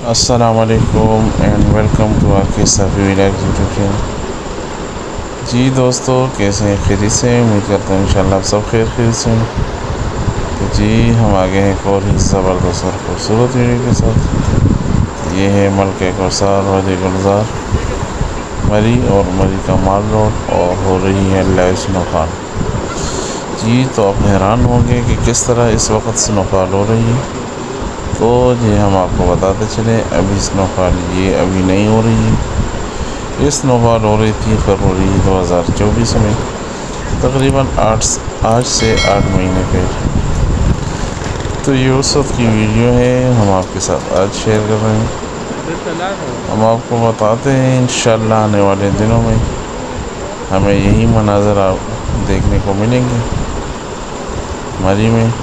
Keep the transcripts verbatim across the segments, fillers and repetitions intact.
अस्सलामुअलैकुम and welcome to आके Safi vlogs YouTube channel. जी दोस्तों, कैसे हैं? खैरियत से? उम्मीद करता हूँ इंशाल्लाह आप सब खैर खैरियत से हैं। तो जी हम आगे हैं एक और ही ज़बरदस्त और खूबसूरत वीडियो के साथ। ये है मलके कौसार वादी गुलजार मरी और मरी का माल रोड और हो रही है लाइव स्नोफॉल। जी तो आप हैरान होंगे कि किस तरह इस वक्त स्नोफॉल हो रही है। तो ये हम आपको बताते चले, अभी स्नोफॉल ये अभी नहीं हो रही है। ये स्नोफॉल हो रही थी फरवरी दो हज़ार चौबीस में, तकरीबन आठ आज से आठ महीने पहले। तो ये उस वक्त की वीडियो है, हम आपके साथ आज शेयर कर रहे हैं। हम आपको बताते हैं इंशाल्लाह आने वाले दिनों में हमें यही मनाज़र आप देखने को मिलेंगे मरी में।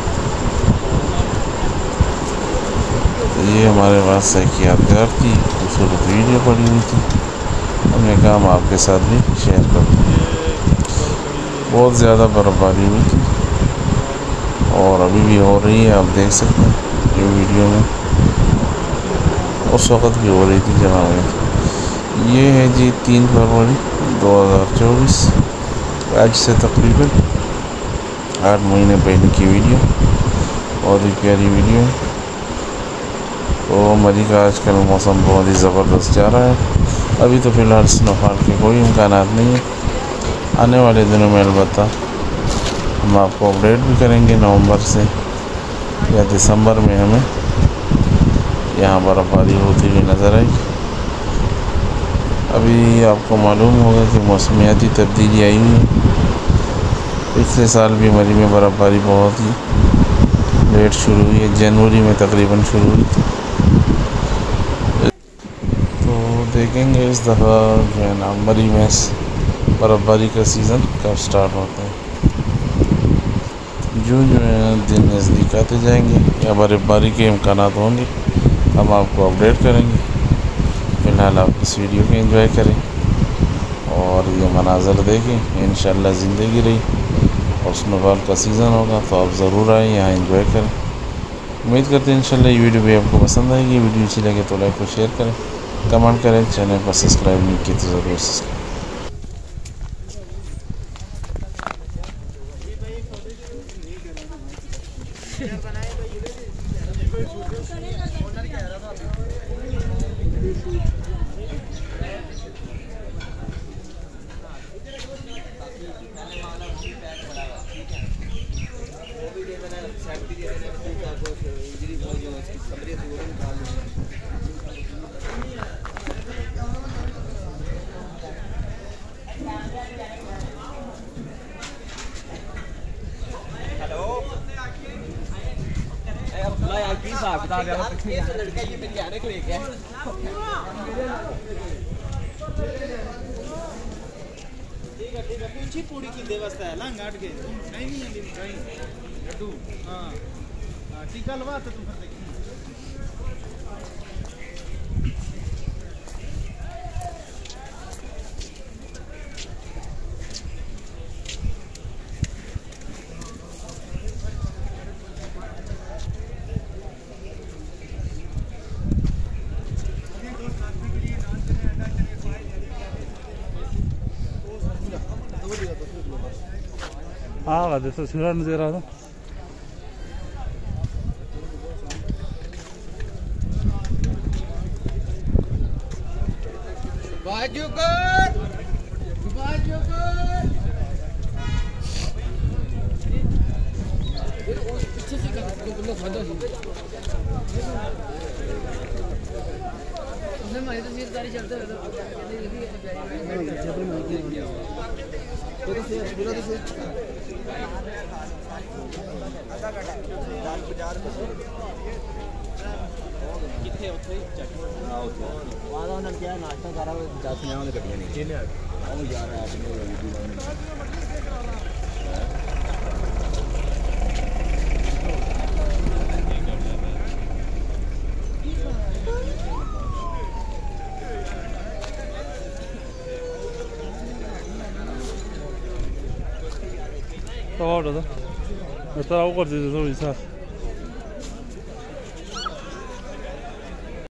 तो ये हमारे पास एक यादगार की खूबसूरत वीडियो पड़ी हुई थी, हमने कहा हम आपके साथ भी शेयर कर दें। बहुत ज़्यादा बर्फ़बारी हुई थी और अभी भी हो रही है, आप देख सकते हैं ये वीडियो में। उस वक़्त भी हो रही थी जब हमें। ये है जी तीन फरवरी दो हज़ार चौबीस, आज से तकरीबन आठ महीने पहले की वीडियो। बहुत ही प्यारी वीडियो है। तो मरी का आजकल मौसम बहुत ही ज़बरदस्त जा रहा है। अभी तो फ़िलहाल स्नोफॉल के कोई इम्कान नहीं है। आने वाले दिनों में अलबत्ता हम आपको अपडेट भी करेंगे। नवंबर से या दिसंबर में हमें यहाँ बर्फ़बारी होती हुई नज़र आएगी। अभी आपको मालूम होगा कि मौसमियाती तब्दीली आई हुई है। पिछले साल भी मरी में बर्फ़बारी बहुत ही लेट शुरू हुई है, जनवरी में तकरीबन शुरू हुई थी। देखेंगे इस दफ़ा जो है ना मरी में बर्फ़बारी का सीज़न कब स्टार्ट होता है। जो जो है दिन नज़दीक आते जाएंगे या बर्फ़बारी के इम्कान होंगे हम आपको अपडेट करेंगे। फ़िलहाल आप इस वीडियो को एंजॉय करें और ये मनाज़र देखें। इंशाल्लाह ज़िंदगी रही और स्नोफॉल का सीज़न होगा तो आप ज़रूर आएँ, यहाँ एंजॉय करें। उम्मीद करते हैं इंशाल्लाह ये वीडियो भी आपको पसंद आएगी। वीडियो अच्छी लगे तो लाइक और शेयर करें, कमेंट करें। चैनल पर सब्सक्राइब नहीं किया तो ज़रूर सब्सक्राइब। हिसाब किताब लड़का ये मिल जाने को लेके ठीक है ठीक है पूछी पूरी की व्यवस्था है लंग हट के नहीं नहीं नहीं कहीं लड्डू हां टीका लवा तो तुम फिर देखिए। हाँ तो सूरज नजर आ रहा बाजूकर बाजूकर पीछे से कर खादा उसने मारी तो सीधी तारी चलते रहता कितने उठे चट हां उठे वादा उन्होंने क्या नाश्ता करा दस नया वाले कटियां नहीं किने ओ यार आपने तो और तो está agua de